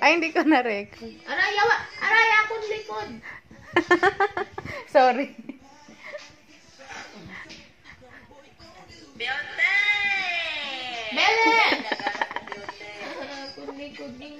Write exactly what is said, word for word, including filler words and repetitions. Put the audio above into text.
Ay, hindi ko na-record. Aray, yawa! Aray, akong likod! Sorry. Bele! Akong likod.